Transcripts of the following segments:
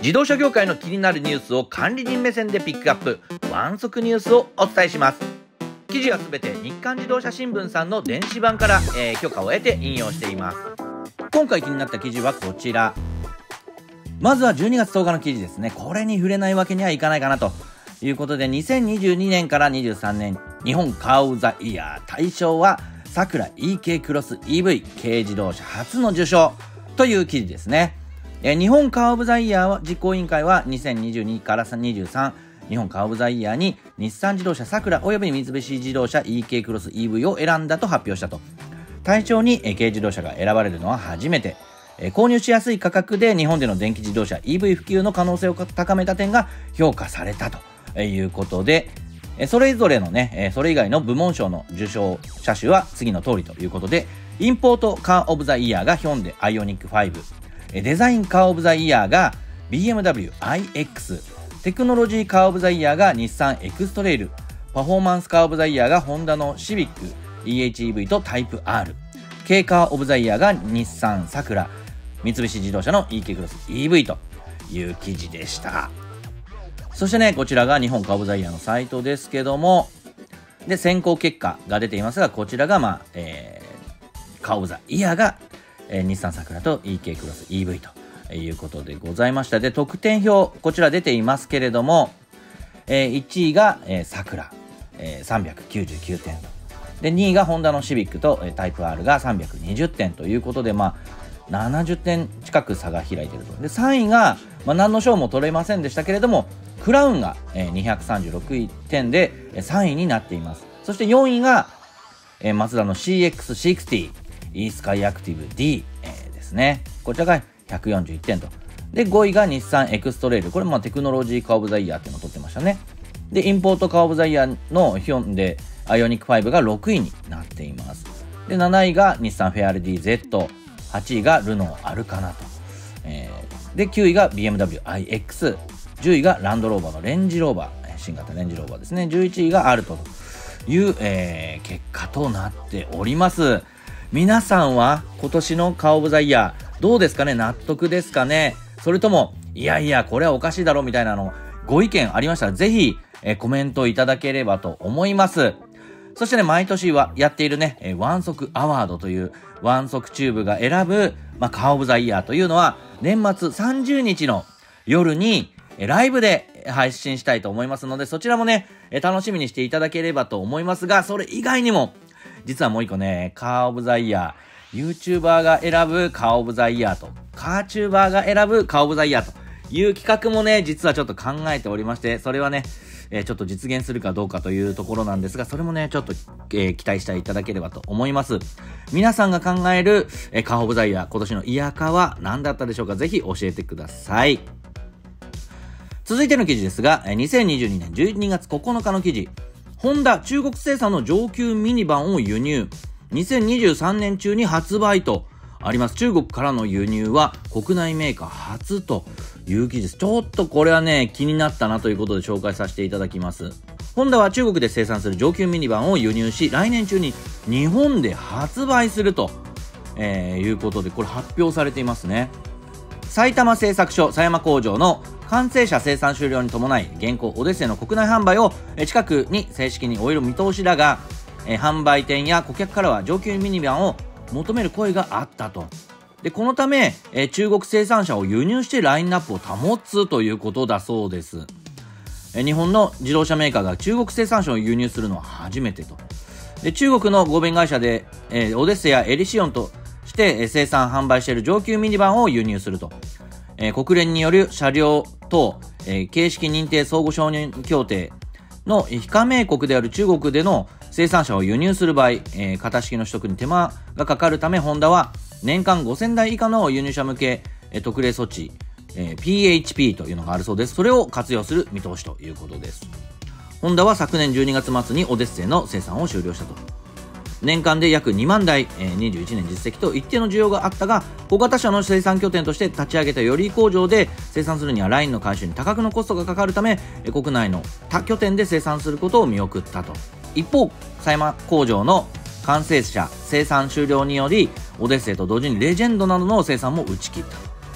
自動車業界の気になるニュースを管理人目線でピックアップ、ワン速ニュースをお伝えします。記事はすべて日刊自動車新聞さんの電子版から、許可を得て引用しています。今回気になった記事はこちら。まずは12月10日の記事ですね。これに触れないわけにはいかないかなということで、2022年から23年日本カー・オブ・ザ・イヤー対象はサクラ EK クロス EV 軽自動車初の受賞という記事ですね。日本カー・オブ・ザ・イヤー実行委員会は2022から23日本カー・オブ・ザ・イヤーに日産自動車サクラおよび三菱自動車 EK クロス EV を選んだと発表したと。対象に軽自動車が選ばれるのは初めて。購入しやすい価格で日本での電気自動車 EV 普及の可能性を高めた点が評価されたということで、それぞれのね、それ以外の部門賞の受賞車種は次の通りということで、インポートカー・オブ・ザ・イヤーがヒョンデアイオニック5、デザインカー・オブ・ザ・イヤーが BMW iX、テクノロジーカー・オブ・ザ・イヤーが日産エクストレイル、パフォーマンスカー・オブ・ザ・イヤーがホンダのシビック EHEV とタイプ R、 軽カー・オブ・ザ・イヤーが日産サクラ、三菱自動車の EK クロス EV という記事でした。そしてね、こちらが日本カー・オブ・ザ・イヤーのサイトですけども、で選考結果が出ていますが、こちらがカー・オブ・ザ・イヤーが、日産サクラと EK クロス EV ということでございました。で得点表こちら出ていますけれども、1位が、サクラ、399点で、2位がホンダのシビックと、タイプ R が320点ということで、70点近く差が開いていると。で3位が、何の賞も取れませんでしたけれども、クラウンが、236点で3位になっています。そして4位が、マツダの CX60 イースカイアクティブ D、ですね。こちらが141点と。で5位が日産エクストレイル、これテクノロジーカー・オブ・ザ・イヤーっていうのを取ってましたね。でインポートカー・オブ・ザ・イヤーのヒョンデアイオニック5が6位になっています。で7位が日産フェアレディ Z、 8位がルノーアルカナと、で9位が BMW iX、 10位がランドローバーのレンジローバー、新型レンジローバーですね。11位がアルトという、結果となっております。皆さんは今年のカー・オブ・ザ・イヤーどうですかね？納得ですかね？それともいやいやこれはおかしいだろみたいなのご意見ありましたら、ぜひ、コメントいただければと思います。そしてね、毎年はやっているね、ワンソクアワードというワンソクチューブが選ぶ、カー・オブ・ザ・イヤーというのは年末30日の夜にライブで配信したいと思いますので、そちらもね、楽しみにしていただければと思いますが、それ以外にも実はもう一個ね、カー・オブ・ザ・イヤー、YouTuber が選ぶカー・オブ・ザ・イヤーと、カーチューバーが選ぶカー・オブ・ザ・イヤーという企画もね、実はちょっと考えておりまして、それはね、ちょっと実現するかどうかというところなんですが、それもね、ちょっと、期待していただければと思います。皆さんが考える、カー・オブ・ザ・イヤー、今年のイヤーカーは何だったでしょうか？ぜひ教えてください。続いての記事ですが、2022年12月9日の記事。ホンダ中国生産の上級ミニバンを輸入。2023年中に発売とあります。中国からの輸入は国内メーカー初という記事です。ちょっとこれはね、気になったなということで紹介させていただきます。ホンダは中国で生産する上級ミニバンを輸入し、来年中に日本で発売すると、いうことで、これ発表されていますね。埼玉製作所狭山工場の完成車生産終了に伴い、現行オデッセイの国内販売を近くに正式に終える見通しだが、販売店や顧客からは上級ミニバンを求める声があったと。でこのため、中国生産車を輸入してラインナップを保つということだそうです。日本の自動車メーカーが中国生産車を輸入するのは初めてと。で中国の合弁会社で、オデッセイやエリシオンとして生産販売している上級ミニバンを輸入すると。国連による車両等、形式認定相互承認協定の非加盟国である中国での生産車を輸入する場合、型式の取得に手間がかかるため、ホンダは年間5000台以下の輸入車向け、特例措置、PHP というのがあるそうです。それを活用する見通しということです。ホンダは昨年12月末にオデッセイの生産を終了したと。年間で約2万台、21年実績と一定の需要があったが、小型車の生産拠点として立ち上げたより工場で生産するにはラインの回収に多額のコストがかかるため、国内の他拠点で生産することを見送ったと。一方、狭山工場の完成車生産終了により、オデッセイと同時にレジェンドなどの生産も打ち切った。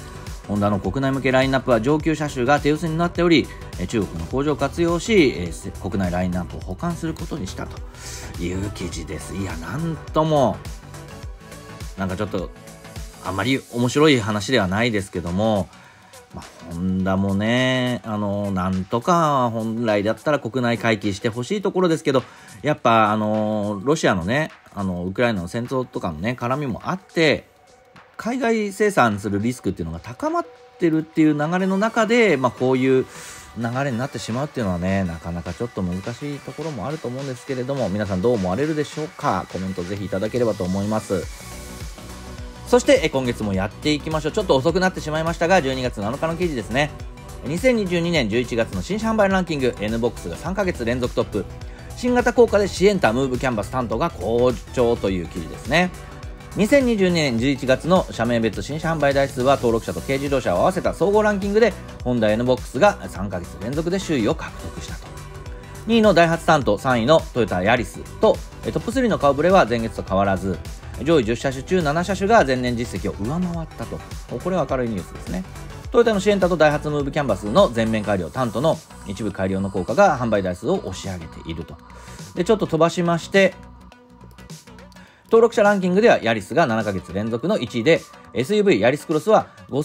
ホンダの国内向けラインナップは上級車種が手薄になっており、中国の工場を活用し、国内ラインナップを補完することにしたという記事です。いや、なんともなんかちょっとあんまり面白い話ではないですけども、ホンダもね、なんとか本来だったら国内回帰してほしいところですけど、やっぱロシアのね、ウクライナの戦争とかのね絡みもあって、海外生産するリスクっていうのが高まってるっていう流れの中で、こういう流れになってしまうっていうのはね、なかなかちょっと難しいところもあると思うんですけれども、皆さんどう思われるでしょうか。コメントぜひいただければと思います。そして今月もやっていきましょう。ちょっと遅くなってしまいましたが、12月7日の記事ですね。2022年11月の新車販売ランキング、 NBOX が3ヶ月連続トップ。新型高価でシエンタムーブキャンバス担当が好調という記事ですね。2022年11月の社名別新車販売台数は登録者と軽自動車を合わせた総合ランキングで、ホンダ NBOX が3ヶ月連続で首位を獲得したと。2位のダイハツ担当、3位のトヨタヤリスとトップ3の顔ぶれは前月と変わらず、上位10車種中7車種が前年実績を上回ったと。これは明るいニュースですね。トヨタのシエンタとダイハツムーブキャンバスの全面改良担当の一部改良の効果が販売台数を押し上げていると。で、ちょっと飛ばしまして、登録者ランキングではヤリスが7ヶ月連続の1位で、 SUV ヤリスクロスは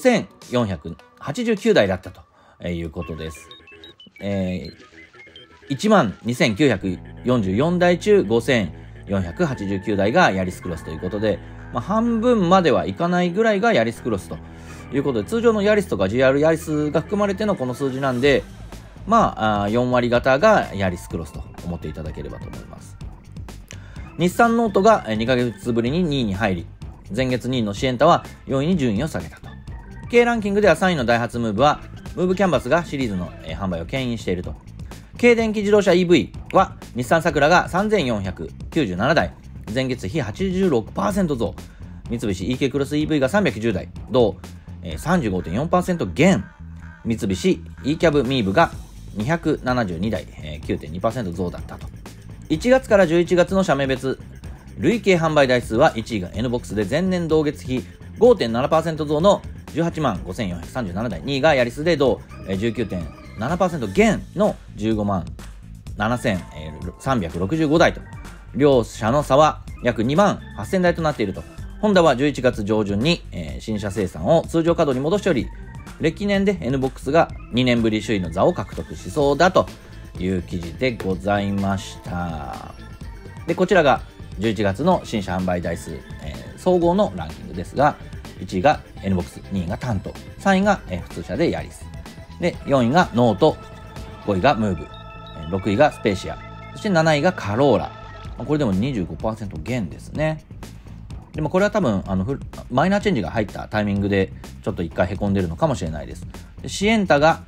5489台だったということです。12,944台中5489台がヤリスクロスということで、半分まではいかないぐらいがヤリスクロスということで、通常のヤリスとか GR ヤリスが含まれてのこの数字なんで、4割方がヤリスクロスと思っていただければと思います。日産ノートが2ヶ月ぶりに2位に入り、前月2位のシエンタは4位に順位を下げたと。軽ランキングでは3位のダイハツムーブはムーブキャンバスがシリーズの販売を牽引していると。軽電気自動車 EV は日産サクラが3497台、前月比 86% 増。三菱 EK クロス EV が310台、同 35.4% 減。三菱 E キャブミーブが272台、9.2% 増だったと。1月から11月の社名別累計販売台数は、1位が NBOX で前年同月比 5.7% 増の18万5437台、2位がヤリスで同 19.7% 減の15万7365台と、両社の差は約2万8000台となっていると。ホンダは11月上旬に、新車生産を通常稼働に戻しており、歴年で NBOX が2年ぶり首位の座を獲得しそうだという記事でございました。で、こちらが11月の新車販売台数、総合のランキングですが、1位が NBOX、2位がタント、3位が、普通車でヤリスで、4位がノート、5位がムーブ、6位がスペーシア、そして7位がカローラ。これでも 25% 減ですね。でもこれは多分マイナーチェンジが入ったタイミングでちょっと一回へこんでるのかもしれないです。で、シエンタが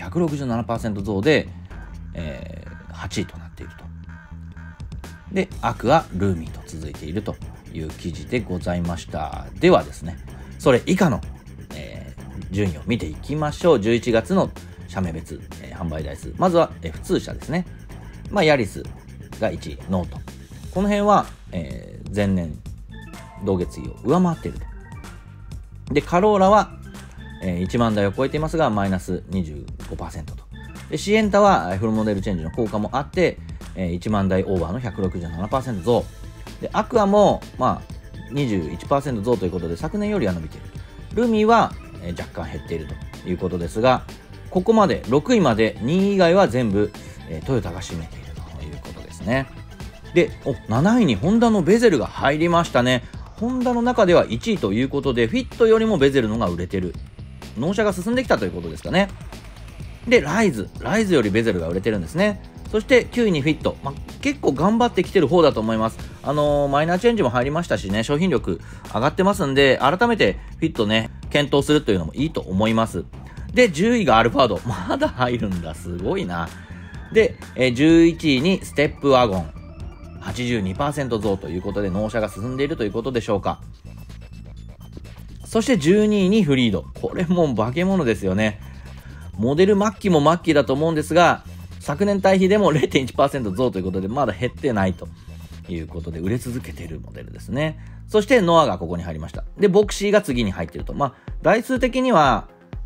167% 増で、8位となっていると。で、アクア、ルーミーと続いているという記事でございました。ではですね、それ以下の、順位を見ていきましょう。11月の社名別、販売台数。まずは、普通車ですね。ヤリスが1位、ノート。この辺は、前年同月比を上回っていると。で、カローラは、1万台を超えていますが、マイナス 25% と。で、シエンタはフルモデルチェンジの効果もあって、1万台オーバーの 167% 増。で、アクアも、21% 増ということで、昨年よりは伸びている。ルーミーは、若干減っているということですが、ここまで、6位まで2位以外は全部、トヨタが占めているということですね。で、7位にホンダのベゼルが入りましたね。ホンダの中では1位ということで、フィットよりもベゼルのが売れてる。納車が進んできたということですかね。で、ライズよりベゼルが売れてるんですね。そして9位にフィット、結構頑張ってきてる方だと思います。マイナーチェンジも入りましたしね、商品力上がってますんで、改めてフィットね、検討するというのもいいと思います。で、10位がアルファード、まだ入るんだ、すごいな。で、11位にステップワゴン、82% 増ということで、納車が進んでいるということでしょうか。そして12位にフリード、これも化け物ですよね。モデル末期も末期だと思うんですが、昨年対比でも 0.1% 増ということで、まだ減ってないということで、売れ続けているモデルですね。そしてノアがここに入りました。で、ボクシーが次に入っていると。台数的には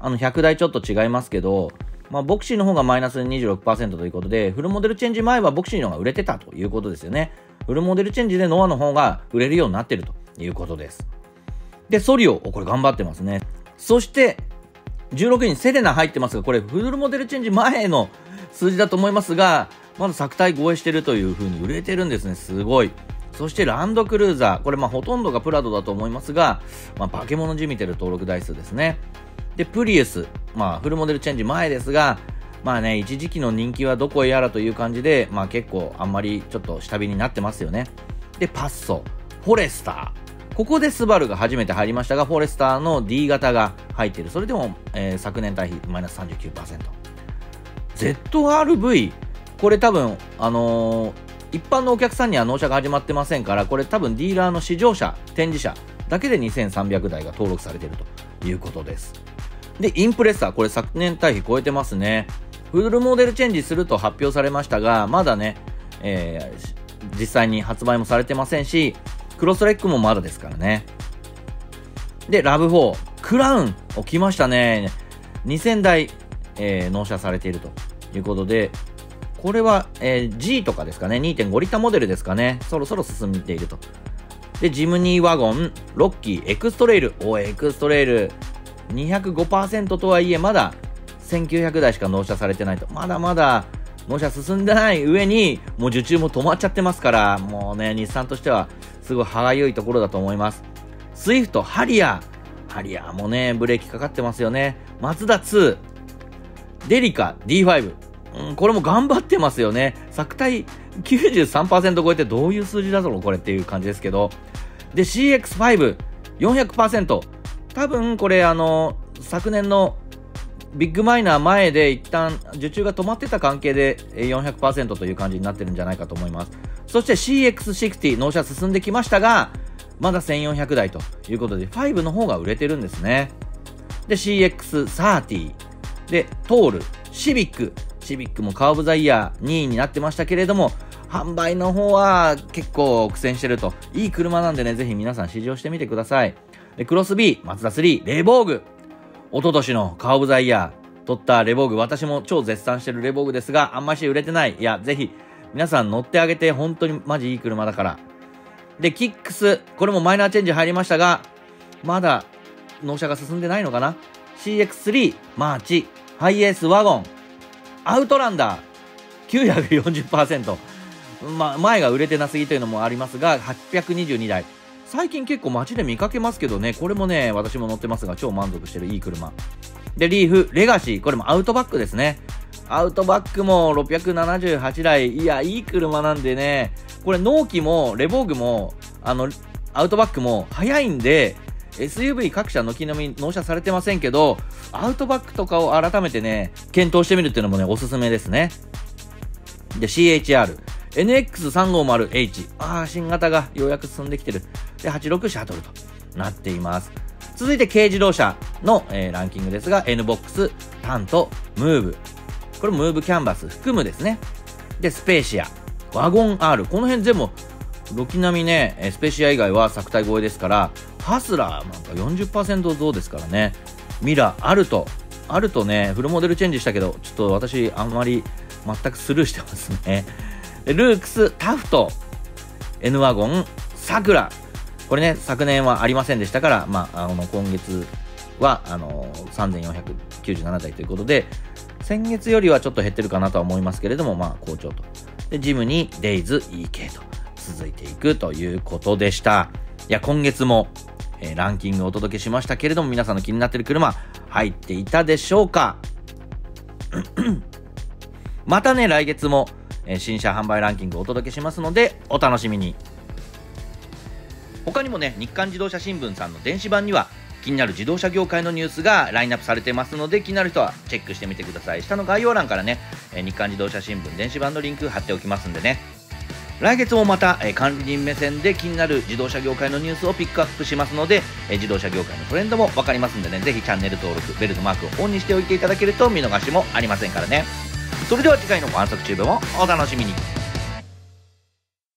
100台ちょっと違いますけど、ボクシーの方がマイナス 26% ということで、フルモデルチェンジ前はボクシーの方が売れてたということですよね。フルモデルチェンジでノアの方が売れるようになってるということです。で、ソリオ、これ頑張ってますね。そして、16位にセレナ入ってますが、これフルモデルチェンジ前の数字だと思いますが、まだ作体超えしてるという風に売れてるんですね。すごい。そしてランドクルーザー、これほとんどがプラドだと思いますが、化け物じみてる登録台数ですね。で、プリウス、フルモデルチェンジ前ですが、一時期の人気はどこへやらという感じで、結構あんまりちょっと下火になってますよね。で、パッソ、フォレスター。ここでスバルが初めて入りましたが、フォレスターの D 型が入っている。それでも、昨年対比マイナス 39%。ZRV、これ多分、一般のお客さんには納車が始まってませんから、これ多分ディーラーの試乗車、展示車だけで2300台が登録されているということです。で、インプレッサー、これ昨年対比超えてますね。フルモデルチェンジすると発表されましたが、まだね、実際に発売もされてませんし、クロスレックもまだですからね。で、ラブ4、クラウン、来ましたね。2000台、納車されているということで、これは、G とかですかね、2.5 リッターモデルですかね、そろそろ進んでいると。で、ジムニーワゴン、ロッキー、エクストレイル、エクストレイル、205% とはいえ、まだ1900台しか納車されてないと。まだまだ納車進んでない上に、もう受注も止まっちゃってますから、もうね、日産としては、すごい歯がゆいところだと思います。スイフト、ハリアーもね、ブレーキかかってますよね。マツダ2、デリカ、D5、これも頑張ってますよね。作体 93% 超えてどういう数字だぞこれっていう感じですけど。で、CX5、400%。多分これ昨年のビッグマイナー前で一旦受注が止まってた関係で 400% という感じになってるんじゃないかと思います。そして CX60 納車進んできましたが、まだ1400台ということで、5の方が売れてるんですね。で、CX30。で、トール、シビックもカーオブザイヤー2位になってましたけれども、販売の方は結構苦戦してると。いい車なんでね、ぜひ皆さん試乗してみてください。で、クロス B、マツダ3、レボーグ。一昨年のカーオブザイヤー取ったレボーグ、私も超絶賛してるレボーグですが、あんまし売れてない。いや、ぜひ皆さん乗ってあげて、本当にマジいい車だから。で、キックス、これもマイナーチェンジ入りましたが、まだ納車が進んでないのかな。CX3、マーチ、ハイエースワゴン、アウトランダー、940%。前が売れてなすぎというのもありますが、822台。最近結構街で見かけますけどね、これもね、私も乗ってますが、超満足してるいい車。で、リーフ、レガシー、これもアウトバックですね。アウトバックも678台。いや、いい車なんでね、これ納期も、レボーグも、アウトバックも早いんで、SUV 各社軒並み納車されてませんけど、アウトバックとかを改めてね、検討してみるっていうのもね、おすすめですね。で、CHR、NX350H。新型がようやく進んできてる。で、86シャトルとなっています。続いて軽自動車の、ランキングですが、NBOX、タント、ムーブ。これムーブキャンバス含むですね。で、スペーシア、ワゴン R。この辺全部、軒並みね、スペシア以外は作体超えですから、ハスラーなんか 40% 増ですからね。ミラ、アルトね、フルモデルチェンジしたけど、ちょっと私あんまり全くスルーしてますね。で、ルークス、タフト、N ワゴン、サクラ。これね、昨年はありませんでしたから、今月は、3497台ということで、先月よりはちょっと減ってるかなとは思いますけれども、好調と。で、ジムにデイズ、EK と続いていくということでした。いや、今月も、ランキングをお届けしましたけれども、皆さんの気になっている車、入っていたでしょうか？またね、来月も、新車販売ランキングをお届けしますので、お楽しみに。他にもね、日刊自動車新聞さんの電子版には、気になる自動車業界のニュースがラインナップされてますので、気になる人はチェックしてみてください。下の概要欄からね、日刊自動車新聞電子版のリンク貼っておきますんでね。来月もまた、管理人目線で気になる自動車業界のニュースをピックアップしますので、自動車業界のトレンドも分かりますんでね、ぜひチャンネル登録、ベルのマークをオンにしておいていただけると見逃しもありませんからね。それでは次回のワンサクチューブもお楽しみに。